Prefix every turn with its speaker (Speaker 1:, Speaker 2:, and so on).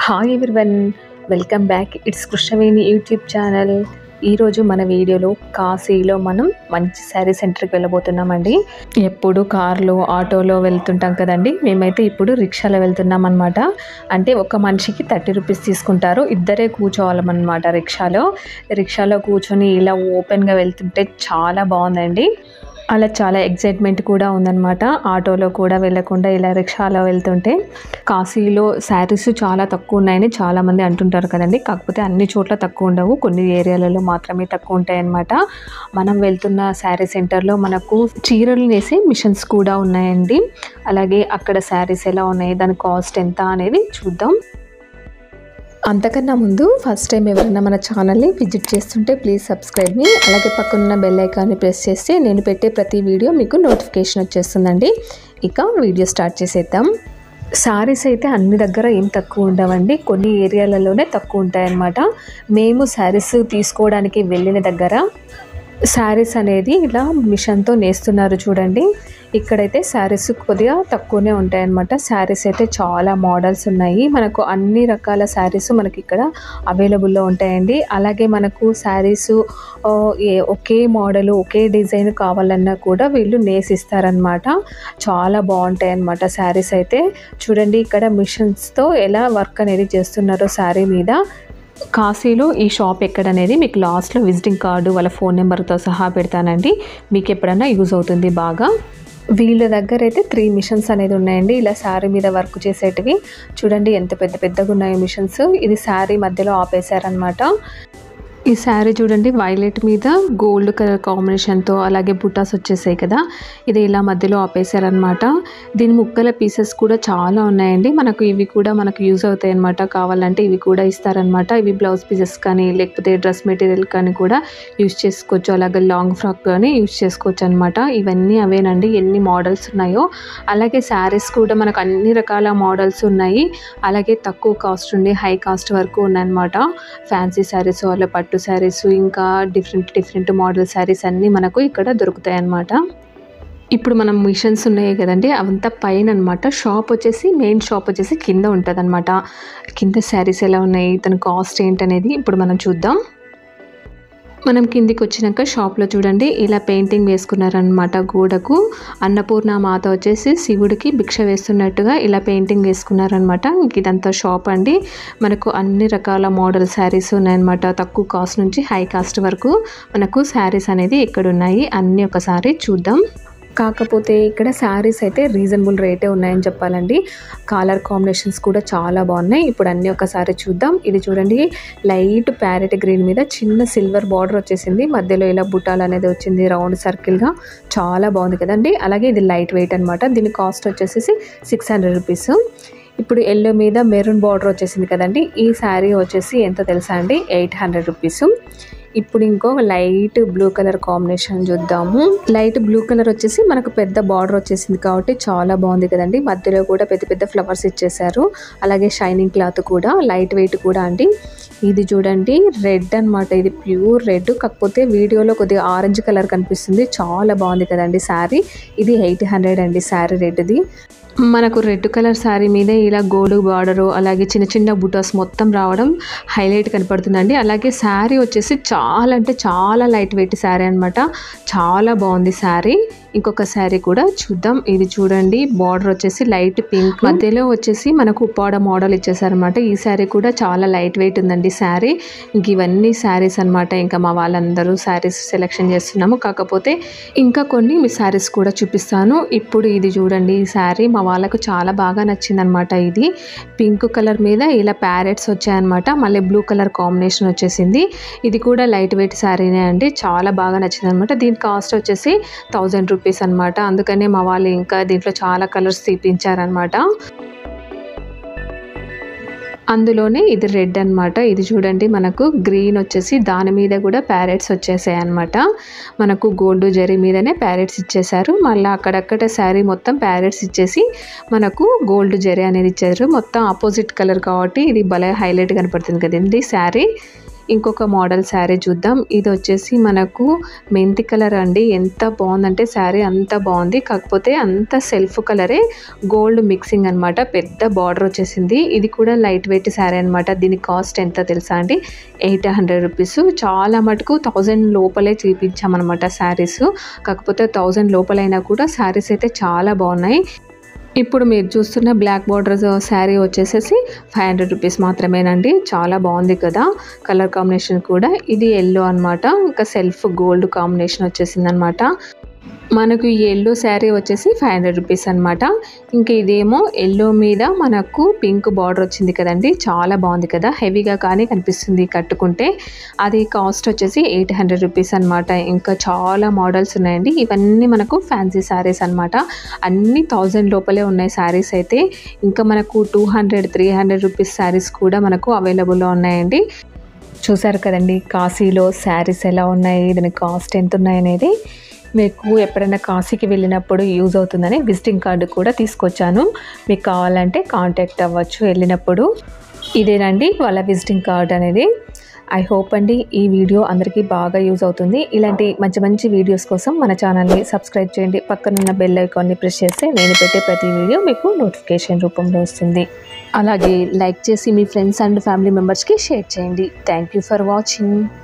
Speaker 1: Hi everyone, welcome back. It's Krishnaveni YouTube channel. ఈరోజు మన వీడియోలో కాశీలో మనం మంచి శారీ సెంటర్కి వెళ్ళబోతున్నామండి. ఎప్పుడు కార్లో ఆటోలో వెళ్తుంటాం కదండి, మేమైతే ఇప్పుడు రిక్షాలో వెళ్తున్నాం అనమాట. అంటే ఒక మనిషికి 30 రూపీస్ తీసుకుంటారు, ఇద్దరే కూర్చోవాలన్నమాట. రిక్షాలో కూర్చొని ఇలా ఓపెన్గా వెళ్తుంటే చాలా బాగుందండి. అలా చాలా ఎగ్జైట్మెంట్ కూడా ఉందన్నమాట. ఆటోలో కూడా వెళ్ళకుండా ఇలా రిక్షాలో వెళ్తుంటే. కాశీలో శారీస్ చాలా తక్కువ ఉన్నాయని చాలామంది అంటుంటారు కదండి, కాకపోతే అన్ని చోట్ల తక్కువ ఉండవు, కొన్ని ఏరియాలలో మాత్రమే తక్కువ ఉంటాయన్నమాట. మనం వెళ్తున్న శారీ సెంటర్లో మనకు చీరలు నేసే మిషన్స్ కూడా ఉన్నాయండి. అలాగే అక్కడ శారీస్ ఎలా ఉన్నాయి, దాని కాస్ట్ ఎంత అనేది చూద్దాం. అంతకన్నా ముందు ఫస్ట్ టైం ఎవరైనా మన ఛానల్ని విజిట్ చేస్తుంటే ప్లీజ్ సబ్స్క్రైబ్ మీ. అలాగే పక్కన బెల్ ఐకాన్ని ప్రెస్ చేస్తే నేను పెట్టే ప్రతి వీడియో మీకు నోటిఫికేషన్ వచ్చేస్తుందండి. ఇక వీడియో స్టార్ట్ చేసేద్దాం. శారీస్ అయితే అన్ని దగ్గర ఏం తక్కువ ఉండవండి, కొన్ని ఏరియాలలోనే తక్కువ ఉంటాయన్నమాట. మేము శారీస్ తీసుకోవడానికి వెళ్ళిన దగ్గర శారీస్ అనేది ఇలా మిషన్తో నేస్తున్నారు చూడండి. ఇక్కడైతే శారీస్ కొద్దిగా తక్కువనే ఉంటాయన్నమాట. శారీస్ అయితే చాలా మోడల్స్ ఉన్నాయి, మనకు అన్ని రకాల శారీస్ మనకి ఇక్కడ అవైలబుల్లో ఉంటాయండి. అలాగే మనకు శారీస్ ఒకే మోడల్ ఒకే డిజైన్ కావాలన్నా కూడా వీళ్ళు నేసిస్తారనమాట. చాలా బాగుంటాయి అన్నమాట శారీస్ అయితే. చూడండి ఇక్కడ మిషన్స్తో ఎలా వర్క్ అనేది చేస్తున్నారో శారీ మీద. కాశీలో ఈ షాప్ ఎక్కడనేది మీకు లాస్ట్లో విజిటింగ్ కార్డు వాళ్ళ ఫోన్ నెంబర్తో సహా పెడతానండి, మీకు ఎప్పుడన్నా యూజ్ అవుతుంది బాగా. వీళ్ళ దగ్గర అయితే 3 మిషన్స్ అనేది ఉన్నాయండి, ఇలా శారీ మీద వర్క్ చేసేటివి. చూడండి ఎంత పెద్దగా ఉన్నాయి మిషన్స్. ఇది శారీ మధ్యలో ఆపేశారనమాట. ఈ శారీ చూడండి వైలెట్ మీద గోల్డ్ కలర్ కాంబినేషన్తో అలాగే బుటాస్ వచ్చేసాయి కదా, ఇది ఇలా మధ్యలో ఆపేశారనమాట. దీని ముక్కల పీసెస్ కూడా చాలా ఉన్నాయండి, మనకు ఇవి కూడా మనకు యూజ్ అవుతాయి అనమాట. కావాలంటే ఇవి కూడా ఇస్తారనమాట. ఇవి బ్లౌజ్ పీసెస్ కానీ లేకపోతే డ్రెస్ మెటీరియల్ కానీ కూడా యూజ్ చేసుకోవచ్చు, అలాగే లాంగ్ ఫ్రాక్ కానీ యూజ్ చేసుకోవచ్చు అనమాట. ఇవన్నీ అవేనండి, ఎన్ని మోడల్స్ ఉన్నాయో. అలాగే శారీస్ కూడా మనకు అన్ని రకాల మోడల్స్ ఉన్నాయి, అలాగే తక్కువ కాస్ట్ ఉండి హై కాస్ట్ వరకు ఉన్నాయన్నమాట. ఫ్యాన్సీ శారీస్ వాళ్ళ పట్టు శారీస్ ఇంకా డిఫరెంట్ మోడల్ శారీస్ అన్నీ మనకు ఇక్కడ దొరుకుతాయి అన్నమాట. ఇప్పుడు మనం మిషన్స్ ఉన్నాయి కదండి, అవంతా పైన అనమాట. షాప్ వచ్చేసి మెయిన్ షాప్ వచ్చేసి కింద ఉంటుంది అనమాట. కింద శారీస్ ఎలా ఉన్నాయి, దాని కాస్ట్ ఏంటనేది ఇప్పుడు మనం చూద్దాం. మనం కిందికి వచ్చినాక షాప్లో చూడండి ఇలా పెయింటింగ్ వేసుకున్నారనమాట గోడకు. అన్నపూర్ణ మాత వచ్చేసి శివుడికి భిక్ష వేస్తున్నట్టుగా ఇలా పెయింటింగ్ వేసుకున్నారనమాట. ఇదంతా షాప్ అండి, మనకు అన్ని రకాల మోడల్ శారీస్ ఉన్నాయన్నమాట. తక్కువ కాస్ట్ నుంచి హై కాస్ట్ వరకు మనకు శారీస్ అనేది ఇక్కడ ఉన్నాయి. అన్నీ ఒకసారి చూద్దాం. కాకపోతే ఇక్కడ శారీస్ అయితే రీజనబుల్ రేటే ఉన్నాయని చెప్పాలండి. కలర్ కాంబినేషన్స్ కూడా చాలా బాగున్నాయి. ఇప్పుడు అన్నీ ఒకసారి చూద్దాం. ఇది చూడండి లైట్ ప్యారెట్ గ్రీన్ మీద చిన్న సిల్వర్ బార్డర్ వచ్చేసింది, మధ్యలో ఇలా బుటాలు అనేది వచ్చింది రౌండ్ సర్కిల్గా. చాలా బాగుంది కదండి. అలాగే ఇది లైట్ వెయిట్ అనమాట. దీని కాస్ట్ వచ్చేసి 600 రూపీస్. ఇప్పుడు ఎల్లో మీద మెరూన్ బార్డర్ వచ్చేసింది కదండి, ఈ శారీ వచ్చేసి ఎంత తెలుసా అండి, 800 రూపీస్. ఇప్పుడు ఇంకో లైట్ బ్లూ కలర్ కాంబినేషన్ చూద్దాము. లైట్ బ్లూ కలర్ వచ్చేసి మనకు పెద్ద బార్డర్ వచ్చేసింది కాబట్టి చాలా బాగుంది కదండి. మధ్యలో కూడా పెద్ద ఫ్లవర్స్ ఇచ్చేసారు, అలాగే షైనింగ్ క్లాత్ కూడా లైట్ వెయిట్ కూడా అండి. ఇది చూడండి రెడ్ అనమాట, ఇది ప్యూర్ రెడ్, కాకపోతే వీడియోలో కొద్దిగా ఆరెంజ్ కలర్ కనిపిస్తుంది. చాలా బాగుంది కదండి శారీ. ఇది 800 అండి శారీ రెడ్ది. మనకు రెడ్ కలర్ శారీ మీద ఇలా గోల్డ్ బార్డరు అలాగే చిన్న బుటాస్ మొత్తం రావడం హైలైట్ కనపడుతుందండి. అలాగే శారీ వచ్చేసి చాలా అంటే చాలా లైట్ వెయిట్ శారీ అనమాట. చాలా బాగుంది శారీ. ఇంకొక శారీ కూడా చూద్దాం. ఇది చూడండి బార్డర్ వచ్చేసి లైట్ పింక్, మధ్యలో వచ్చేసి మనకు ఉప్పాడ మోడల్ ఇచ్చేసారనమాట. ఈ శారీ కూడా చాలా లైట్ వెయిట్ ఉందండి శారీ. ఇంక ఇవన్నీ శారీస్ అనమాట. ఇంకా మా వాళ్ళందరూ శారీస్ సెలెక్షన్ చేస్తున్నాము, కాకపోతే ఇంకా కొన్ని మీ శారీస్ కూడా చూపిస్తాను. ఇప్పుడు ఇది చూడండి ఈ శారీ మా వాళ్ళకు చాలా బాగా నచ్చిందనమాట. ఇది పింక్ కలర్ మీద ఇలా ప్యారెట్స్ వచ్చాయన్నమాట, మళ్ళీ బ్లూ కలర్ కాంబినేషన్ వచ్చేసింది. ఇది కూడా లైట్ వెయిట్ శారీనే అండి, చాలా బాగా నచ్చింది అనమాట. దీని కాస్ట్ వచ్చేసి 1000 రూపీస్ అనమాట. అందుకనే మా వాళ్ళు ఇంకా దీంట్లో చాలా కలర్స్ తీపించారనమాట. అందులోనే ఇది రెడ్ అనమాట. ఇది చూడండి మనకు గ్రీన్ వచ్చేసి దాని మీద కూడా ప్యారెట్స్ వచ్చేసాయి అనమాట. మనకు గోల్డ్ జరీ మీదనే ప్యారెట్స్ ఇచ్చేసారు, మళ్ళీ అక్కడక్కడ శారీ మొత్తం ప్యారెట్స్ ఇచ్చేసి మనకు గోల్డ్ జరీ అనేది ఇచ్చారు. మొత్తం ఆపోజిట్ కలర్ కాబట్టి ఇది భలే హైలైట్ కనపడుతుంది కదండి శారీ. ఇంకొక మోడల్ శారీ చూద్దాం. ఇది వచ్చేసి మనకు మెంతి కలర్ అండి. ఎంత బాగుందంటే శారీ అంత బాగుంది. కాకపోతే అంత సెల్ఫ్ కలరే గోల్డ్ మిక్సింగ్ అనమాట. పెద్ద బార్డర్ వచ్చేసింది. ఇది కూడా లైట్ వెయిట్ శారీ అనమాట. దీని కాస్ట్ ఎంత తెలుసా అండి? 800 రూపీస్. చాలా మటుకు 1000 లోపలే చూపించామన్నమాట శారీస్. కాకపోతే 1000 లోపలైనా కూడా శారీస్ అయితే చాలా బాగున్నాయి. ఇప్పుడు మీరు చూస్తున్న బ్లాక్ బార్డర్ శారీ వచ్చేసేసి 500 రూపీస్ మాత్రమేనండి. చాలా బాగుంది కదా కలర్ కాంబినేషన్ కూడా. ఇది ఎల్లో అనమాట. ఇంకా సెల్ఫ్ గోల్డ్ కాంబినేషన్ వచ్చేసింది అనమాట. మనకు ఈ ఎల్లో శారీ వచ్చేసి 500 రూపీస్ అనమాట. ఇంకా ఇదేమో ఎల్లో మీద మనకు పింక్ బార్డర్ వచ్చింది కదండి. చాలా బాగుంది కదా, హెవీగా కానీ కనిపిస్తుంది కట్టుకుంటే. అది కాస్ట్ వచ్చేసి 800 రూపీస్ అనమాట. ఇంకా చాలా మోడల్స్ ఉన్నాయండి. ఇవన్నీ మనకు ఫ్యాన్సీ శారీస్ అనమాట. అన్ని 1000 లోపలే ఉన్నాయి శారీస్ అయితే. ఇంకా మనకు 200, 300 రూపీస్ శారీస్ కూడా మనకు అవైలబుల్లో ఉన్నాయండి. చూసారు కదండి కాశీలో శారీస్ ఎలా ఉన్నాయి, దాని కాస్ట్ ఎంత ఉన్నాయి అనేది. మీకు ఎప్పుడైనా కాశీకి వెళ్ళినప్పుడు యూజ్ అవుతుందని విజిటింగ్ కార్డు కూడా తీసుకొచ్చాను. మీకు కావాలంటే కాంటాక్ట్ అవ్వచ్చు వెళ్ళినప్పుడు. ఇదేనండి వాళ్ళ విజిటింగ్ కార్డ్ అనేది. ఐ హోప్ అండి ఈ వీడియో అందరికీ బాగా యూజ్ అవుతుంది. ఇలాంటి మంచి మంచి వీడియోస్ కోసం మన ఛానల్ని సబ్స్క్రైబ్ చేయండి. పక్కనున్న బెల్ ఐకాన్ని ప్రెస్ చేస్తే నేను పెట్టే ప్రతి వీడియో మీకు నోటిఫికేషన్ రూపంలో వస్తుంది. అలాగే లైక్ చేసి మీ ఫ్రెండ్స్ అండ్ ఫ్యామిలీ మెంబర్స్కి షేర్ చేయండి. Thank you for watching.